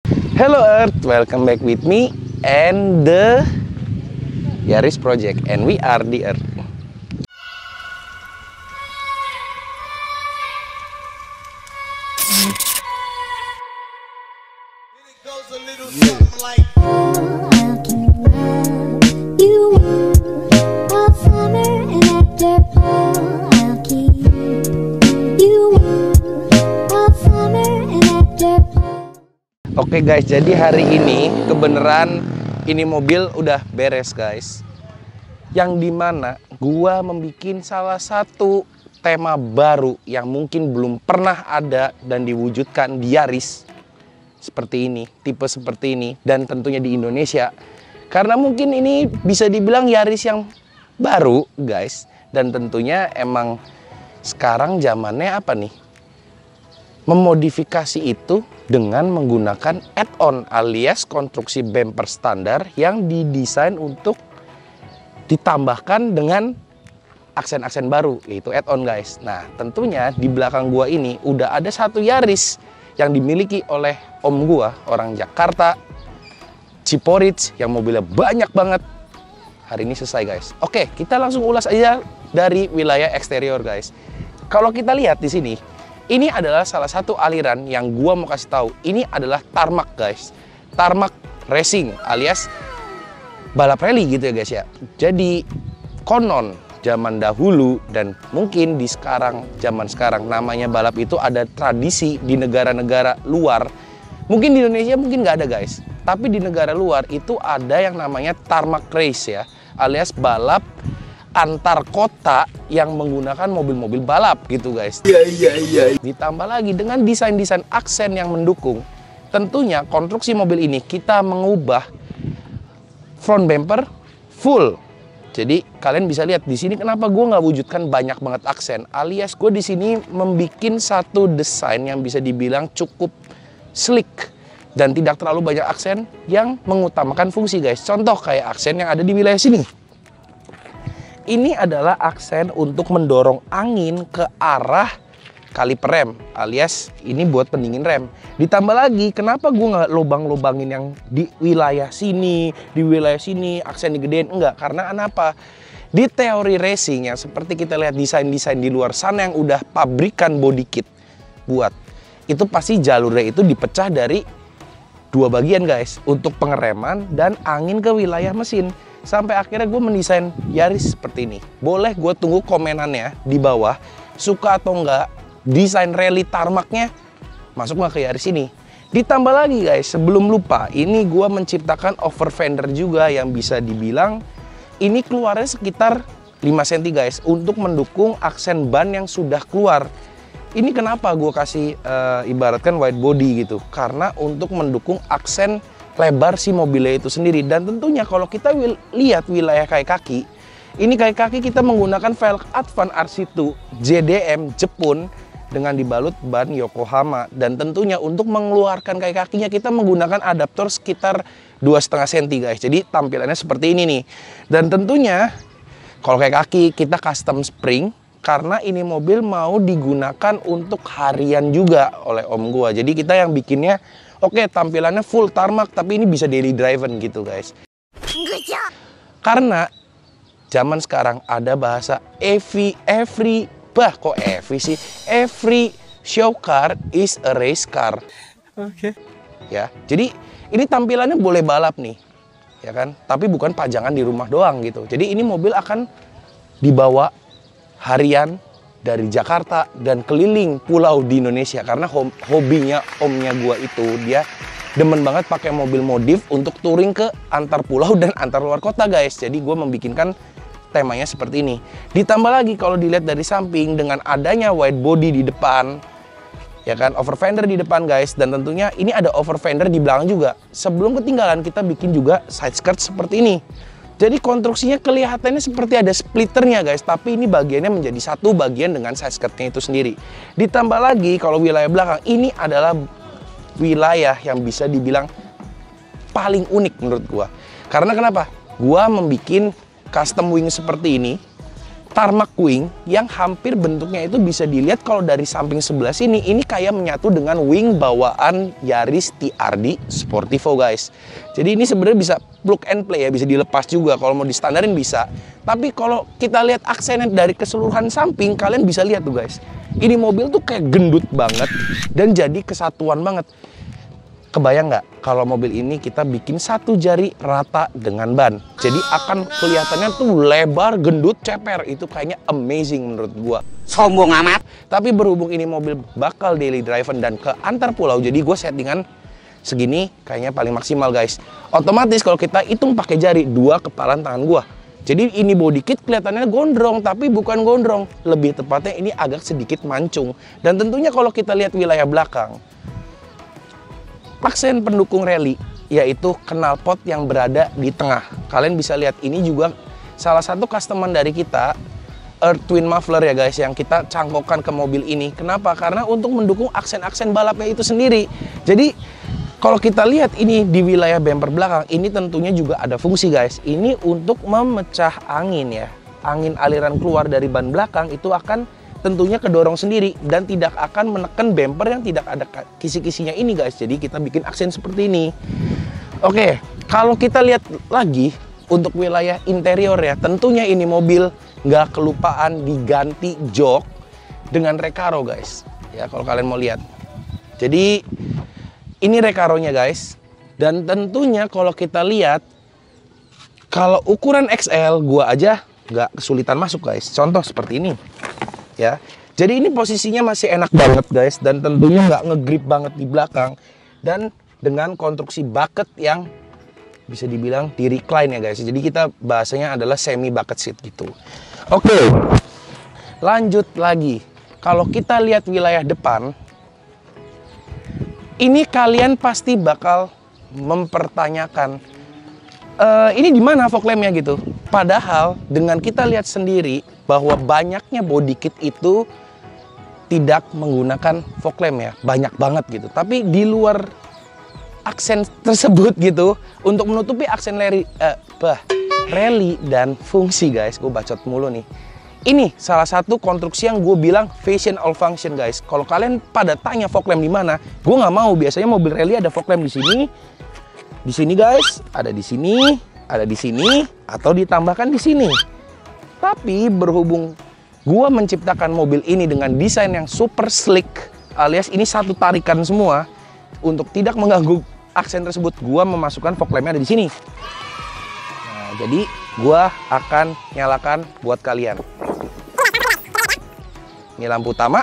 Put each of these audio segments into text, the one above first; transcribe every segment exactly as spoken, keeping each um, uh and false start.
Hello Earth, welcome back with me and the Yaris Project, and we are the Earth. Oke guys, jadi hari ini kebenaran ini mobil udah beres guys. Yang dimana gua membuat salah satu tema baru yang mungkin belum pernah ada dan diwujudkan di Yaris seperti ini, tipe seperti ini, dan tentunya di Indonesia. Karena mungkin ini bisa dibilang Yaris yang baru guys, dan tentunya emang sekarang zamannya apa nih? Memodifikasi itu dengan menggunakan add-on alias konstruksi bumper standar yang didesain untuk ditambahkan dengan aksen-aksen baru, yaitu add-on guys. Nah tentunya di belakang gua ini udah ada satu Yaris yang dimiliki oleh om gua, orang Jakarta, Ciporich, yang mobilnya banyak banget. Hari ini selesai guys. Oke, kita langsung ulas aja dari wilayah eksterior guys. Kalau kita lihat di sini, ini adalah salah satu aliran yang gua mau kasih tahu. Ini adalah tarmac guys, tarmac racing alias balap rally gitu ya guys ya. Jadi konon zaman dahulu dan mungkin di sekarang zaman sekarang namanya balap itu ada tradisi di negara-negara luar. Mungkin di Indonesia mungkin nggak ada guys, tapi di negara luar itu ada yang namanya tarmac race ya, alias balap antar kota yang menggunakan mobil-mobil balap gitu guys. Iya iya iya. Ditambah lagi dengan desain-desain aksen yang mendukung. Tentunya konstruksi mobil ini kita mengubah front bumper full. Jadi kalian bisa lihat di sini kenapa gue nggak wujudkan banyak banget aksen, alias gue di sini membuat satu desain yang bisa dibilang cukup slick dan tidak terlalu banyak aksen yang mengutamakan fungsi guys. Contoh kayak aksen yang ada di wilayah sini. Ini adalah aksen untuk mendorong angin ke arah kaliper rem, alias ini buat pendingin rem. Ditambah lagi, kenapa gue nggak lubang-lubangin yang di wilayah sini, di wilayah sini, aksen digedein? Enggak, karena kenapa? Di teori racing yang seperti kita lihat desain-desain di luar sana yang udah pabrikan body kit buat, itu pasti jalurnya itu dipecah dari dua bagian guys, untuk pengereman dan angin ke wilayah mesin. Sampai akhirnya gue mendesain Yaris seperti ini. Boleh gue tunggu komenannya di bawah, suka atau enggak desain rally tarmacnya masuk nggak ke Yaris ini. Ditambah lagi guys, sebelum lupa, ini gue menciptakan over fender juga yang bisa dibilang ini keluarnya sekitar lima sentimeter guys, untuk mendukung aksen ban yang sudah keluar. Ini kenapa gue kasih uh, ibaratkan wide body gitu, karena untuk mendukung aksen lebar si mobilnya itu sendiri. Dan tentunya kalau kita wil lihat wilayah kayak kaki, ini kayak kaki kita menggunakan velg Advan R C dua J D M Jepun dengan dibalut ban Yokohama. Dan tentunya untuk mengeluarkan kayak kakinya kita menggunakan adaptor sekitar dua koma lima sentimeter guys. Jadi tampilannya seperti ini nih. Dan tentunya kalau kayak kaki kita custom spring, karena ini mobil mau digunakan untuk harian juga oleh om gua. Jadi kita yang bikinnya oke, tampilannya full tarmac, tapi ini bisa daily driven gitu guys. Karena zaman sekarang ada bahasa every, every, bah kok every sih? Every show car is a race car. Oke. Okay. Ya, jadi ini tampilannya boleh balap nih, ya kan? Tapi bukan pajangan di rumah doang gitu. Jadi ini mobil akan dibawa harian dari Jakarta dan keliling pulau di Indonesia, karena hobinya omnya gua itu dia demen banget pakai mobil modif untuk touring ke antar pulau dan antar luar kota guys. Jadi gua membikinkan temanya seperti ini. Ditambah lagi kalau dilihat dari samping dengan adanya wide body di depan, ya kan, over fender di depan guys, dan tentunya ini ada over fender di belakang juga. Sebelum ketinggalan kita bikin juga side skirt seperti ini. Jadi konstruksinya kelihatannya seperti ada splitternya guys, tapi ini bagiannya menjadi satu bagian dengan side skirtnya itu sendiri. Ditambah lagi kalau wilayah belakang, ini adalah wilayah yang bisa dibilang paling unik menurut gua. Karena kenapa? Gua membuat custom wing seperti ini tarmac wing yang hampir bentuknya itu bisa dilihat kalau dari samping sebelah sini, ini kayak menyatu dengan wing bawaan Yaris T R D Sportivo guys. Jadi ini sebenarnya bisa plug and play ya, bisa dilepas juga kalau mau distandarin bisa. Tapi kalau kita lihat aksennya dari keseluruhan samping, kalian bisa lihat tuh guys. Ini mobil tuh kayak gendut banget dan jadi kesatuan banget. Kebayang nggak kalau mobil ini kita bikin satu jari rata dengan ban? Jadi akan kelihatannya tuh lebar, gendut, ceper. Itu kayaknya amazing menurut gua. Sombong amat. Tapi berhubung ini mobil bakal daily driven dan ke antar pulau, jadi gue settingan segini kayaknya paling maksimal guys. Otomatis kalau kita hitung pakai jari, dua kepalan tangan gua. Jadi ini body kit kelihatannya gondrong, tapi bukan gondrong. Lebih tepatnya ini agak sedikit mancung. Dan tentunya kalau kita lihat wilayah belakang, aksen pendukung rally yaitu knalpot yang berada di tengah. Kalian bisa lihat ini juga salah satu customer dari kita, Earth Twin Muffler ya guys, yang kita cangkokkan ke mobil ini. Kenapa? Karena untuk mendukung aksen-aksen balapnya itu sendiri. Jadi kalau kita lihat ini di wilayah bumper belakang, ini tentunya juga ada fungsi guys. Ini untuk memecah angin ya. Angin aliran keluar dari ban belakang itu akan tentunya kedorong sendiri dan tidak akan menekan bumper yang tidak ada kisi-kisinya ini guys. Jadi kita bikin aksen seperti ini. Oke, kalau kita lihat lagi untuk wilayah interior ya, tentunya ini mobil nggak kelupaan diganti jok dengan Recaro guys. Ya kalau kalian mau lihat. Jadi ini Recaronya guys. Dan tentunya kalau kita lihat, kalau ukuran X L gua aja nggak kesulitan masuk guys. Contoh seperti ini. Ya, jadi ini posisinya masih enak banget guys, dan tentunya nggak ngegrip banget di belakang, dan dengan konstruksi bucket yang bisa dibilang di recline ya guys. Jadi kita bahasanya adalah semi bucket seat gitu. Oke, lanjut lagi. Kalau kita lihat wilayah depan, ini kalian pasti bakal mempertanyakan, e, ini di mana fog lampnya gitu. Padahal dengan kita lihat sendiri bahwa banyaknya body kit itu tidak menggunakan fog lamp ya, banyak banget gitu. Tapi di luar aksen tersebut gitu, untuk menutupi aksen rally, uh, bah, rally dan fungsi guys, gue bacot mulu nih. Ini salah satu konstruksi yang gue bilang fashion all function guys. Kalau kalian pada tanya fog lamp di mana, gue nggak mau. Biasanya mobil rally ada fog lamp di sini, di sini guys, ada di sini, ada di sini, atau ditambahkan di sini. Tapi berhubung gua menciptakan mobil ini dengan desain yang super slick, alias ini satu tarikan semua, untuk tidak mengganggu aksen tersebut, gua memasukkan fog lampnya ada di sini. Nah, jadi gua akan nyalakan buat kalian. Ini lampu utama.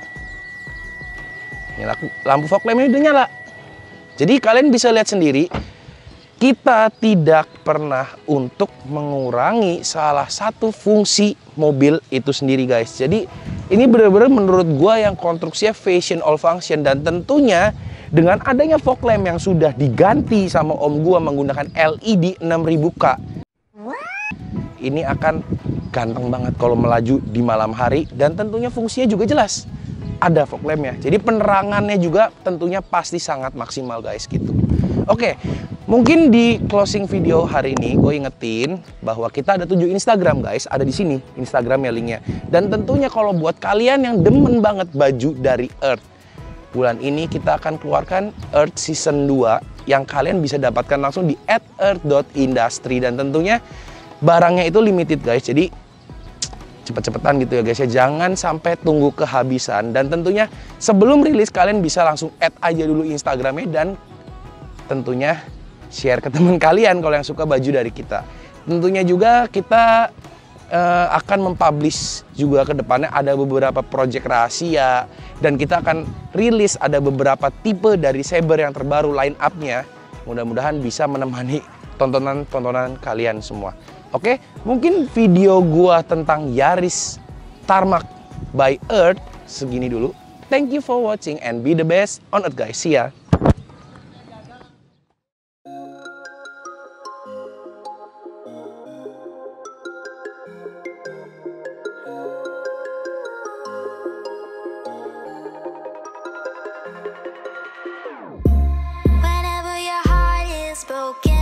Ini lampu fog lampnya udah nyala. Jadi kalian bisa lihat sendiri, kita tidak pernah untuk mengurangi salah satu fungsi mobil itu sendiri guys. Jadi ini benar-benar menurut gua yang konstruksinya fashion all function, dan tentunya dengan adanya fog lamp yang sudah diganti sama om gua menggunakan L E D enam ribu K, ini akan ganteng banget kalau melaju di malam hari, dan tentunya fungsinya juga jelas. Ada fog lampnya. Jadi penerangannya juga tentunya pasti sangat maksimal guys gitu. Oke, mungkin di closing video hari ini gue ingetin bahwa kita ada tujuh Instagram guys, ada di sini Instagramnya linknya. Dan tentunya kalau buat kalian yang demen banget baju dari Earth, bulan ini kita akan keluarkan Earth Season dua yang kalian bisa dapatkan langsung di at earth dot industry, dan tentunya barangnya itu limited guys. Jadi cepet-cepetan gitu ya guys ya, jangan sampai tunggu kehabisan. Dan tentunya sebelum rilis kalian bisa langsung add aja dulu Instagramnya, dan tentunya share ke teman kalian kalau yang suka baju dari kita. Tentunya juga kita uh, akan mempublish juga ke depannya ada beberapa project rahasia, dan kita akan rilis ada beberapa tipe dari Saber yang terbaru line up-nya. Mudah-mudahan bisa menemani tontonan-tontonan kalian semua. Oke, mungkin video gua tentang Yaris Tarmac by Earth segini dulu. Thank you for watching and be the best on Earth guys. See ya. Whenever your heart is broken